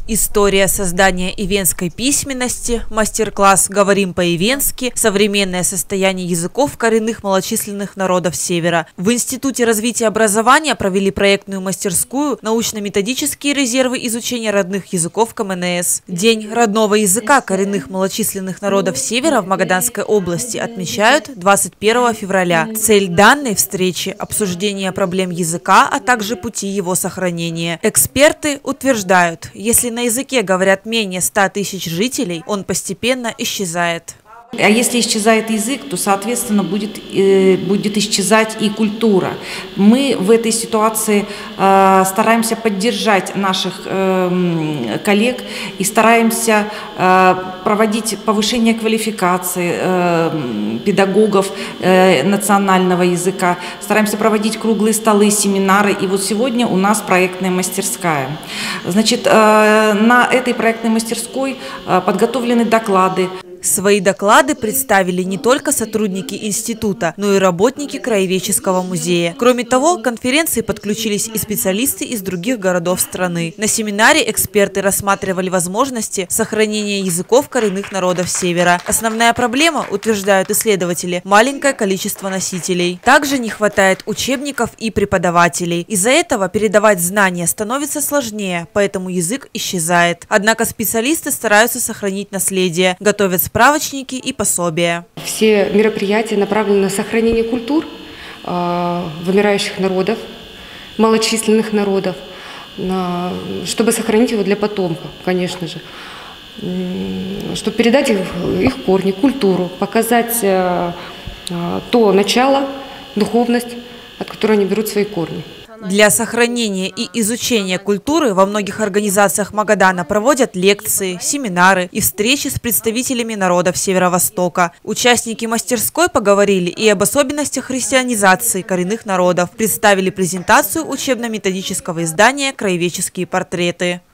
История создания ивенской письменности, мастер-класс «Говорим по-ивенски. Современное состояние языков коренных малочисленных народов Севера». В Институте развития образования провели проектную мастерскую «Научно-методические резервы изучения родных языков КМНС». День родного языка коренных малочисленных народов Севера в Магаданской области отмечают 21 февраля. Цель данной встречи – обсуждение проблем языка, а также пути его сохранения. Эксперты утверждают, если на языке говорят менее 100 тысяч жителей, он постепенно исчезает. А если исчезает язык, то, соответственно, будет исчезать и культура. Мы в этой ситуации стараемся поддержать наших коллег и стараемся проводить повышение квалификации педагогов национального языка, стараемся проводить круглые столы, семинары. И вот сегодня у нас проектная мастерская. Значит, на этой проектной мастерской подготовлены доклады. Свои доклады представили не только сотрудники института, но и работники Краеведческого музея. Кроме того, к конференции подключились и специалисты из других городов страны. На семинаре эксперты рассматривали возможности сохранения языков коренных народов Севера. Основная проблема, утверждают исследователи, маленькое количество носителей. Также не хватает учебников и преподавателей. Из-за этого передавать знания становится сложнее, поэтому язык исчезает. Однако специалисты стараются сохранить наследие, готовят справочники и пособия. Все мероприятия направлены на сохранение культур вымирающих народов, малочисленных народов, чтобы сохранить его для потомка, конечно же, чтобы передать их корни, культуру, показать то начало, духовность, от которой они берут свои корни. Для сохранения и изучения культуры во многих организациях Магадана проводят лекции, семинары и встречи с представителями народов Северо-Востока. Участники мастерской поговорили и об особенностях христианизации коренных народов, представили презентацию учебно-методического издания «Краеведческие портреты».